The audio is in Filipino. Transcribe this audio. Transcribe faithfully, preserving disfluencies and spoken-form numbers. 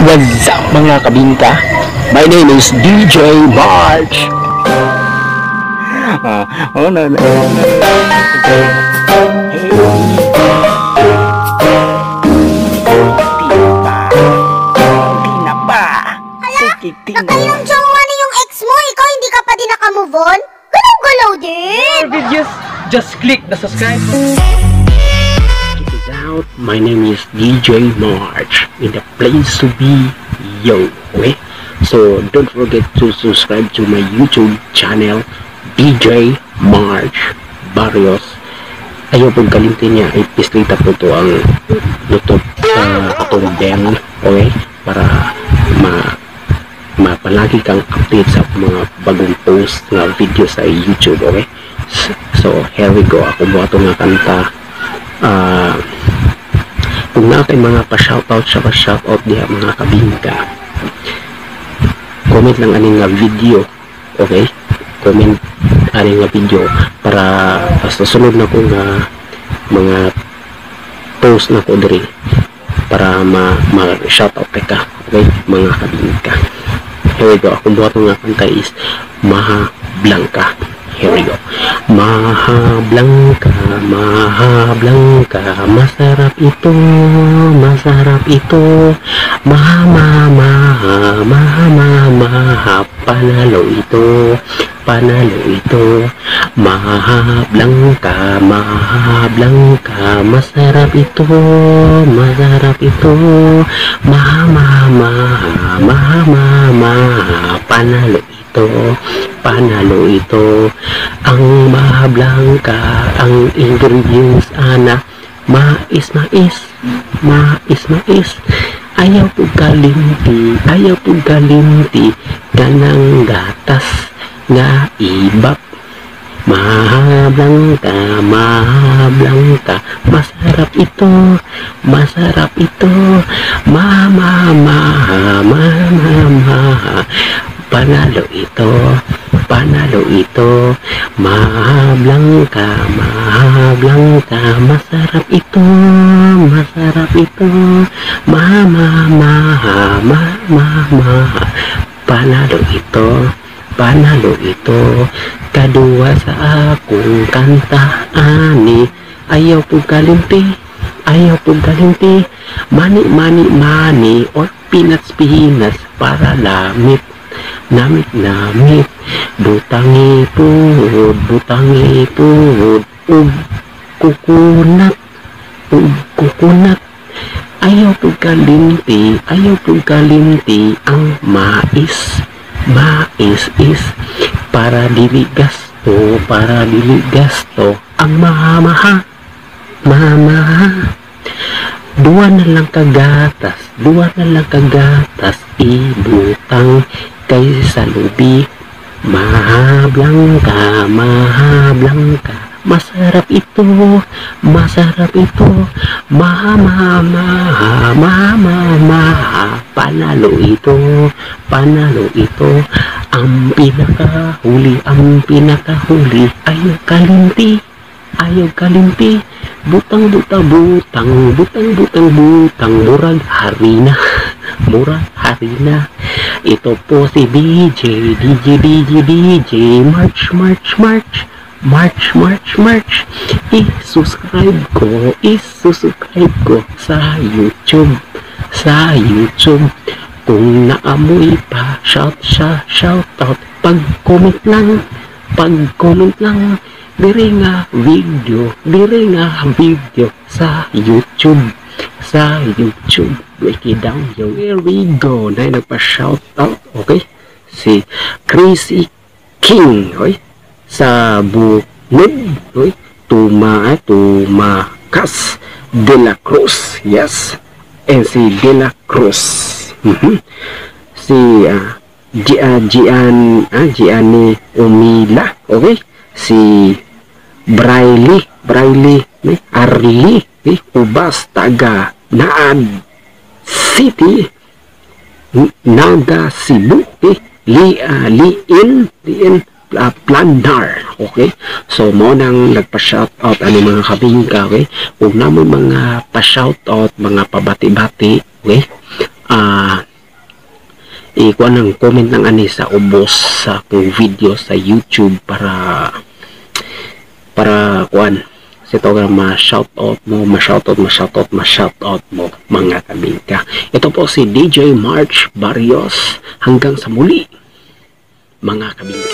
What's up mga kabingka? My name is D J March. Ah, oh no, no, no, no. Nakailang jowa na yung ex mo, ikaw hindi ka pa din nakamove on? Galaw-galaw din! More videos, just click the subscribe. Check it out, my name is D J March, in the place to be, yo, okay? So, don't forget to subscribe to my YouTube channel, D J March Barrios. Ayaw pong kalimtin niya, ipislita po ito ang YouTube uh, atong bell, okay? Para ma mapalagi kang update sa mga bagong post na video sa YouTube, okay? So, here we go. Ako mo ito nga kanta. Uh, kung na kayo mga pa-shoutout siya, pa-shoutout diya mga kabingka, comment lang aning nga video, okay? Comment aning nga video para sa sunod na kong uh, mga post na ko diri para ma-shoutout ma ka, okay? Mga kabingka. Here we go. Kung buhat nga kanta is Maha Blanca. Here we go. Maha Blanca, Maha Blanca, masarap ito, masarap ito. Maha, maha, maha, maha, maha, panalo ito, panalo ito. Maha Blanca, Maha Blanca, masarap ito, masarap ito. Maha, maha, maha, maha, maha, maha, panalo ito, panalo ito. Ang Maha Blanca, ang ingredients ana mais, mais, mais, mais. Ayaw po kalimti, ayaw po kalimti, ganang gatas nga ibak. Maha Blanca, Maha Blanca, masarap ito, masarap ito. Maha, maha, maha, maha, maha, panalo ito, panalo ito. Maha Blanca, Maha Blanca, masarap ito, masarap ito. Maha, maha, maha, maha, maha, maha, panalo ito, panalo ito. Kadua sa akong kanta ani, ayaw po kalimti, ayaw po kalimti. Mani, mani, mani, or peanuts, peanuts, para lamit, namit, namit. Butangi pud, butangi pud, ug kukunat, ug kukunat. Ayaw po kalimti, ayaw po kalimti. Ang mais, mais is para dili gasto, para dili gasto. Ang maha-maha, maha-maha. Dua na lang kagatas, dua na lang kagatas, ibutang kay sa lubi. Maha Blanca, Maha Blanca, masarap ito, masarap ito. Maha, maha, maha, maha, maha, maha, panalo ito, panalo ito. Ang pinakahuli, ang pinakahuli, ayaw kalimti, ayaw kalimti. Butang, butang, butang, butang, butang, butang, murag harina, murag harina. Ito po si D J, D J, D J, D J, March, March, March, March, March, March. I-subscribe ko, i-subscribe ko sa YouTube, sa YouTube. Kung naamoy pa, shout, shout, shout out, pag-comment lang, pag-comment lang. Dire nga video, dire nga video sa YouTube, sa YouTube. Break it down, yo. Here we go. Na nagpa-shout out, okay? Si Crazy King, okay? Sa Bunod, okay? Tuma, Tumakas De La Cruz, yes. And si De La Cruz. Mm-hmm. Si uh, Gian, Gian, ah, Gianni Umila, okay? Si Braille, Braille, eh, Arli, eh, Ubas, taga Naad City, Naga, Cebu, eh, Li, uh, Liin, Liin, uh, Planar, okay? So, mo nang nagpa-shoutout ano mga kabingka, okay? Kung naman mga pa-shoutout, mga pabati-bati, okay? Ah, uh, ikuan ng comment ng ani sa ubos sa akong video sa YouTube para para kuan sa ito nga ma-shoutout mo, ma-shoutout, ma-shoutout, ma-shoutout mo mga kabingka. Ito po si D J March Barrios. Hanggang sa muli mga kabingka.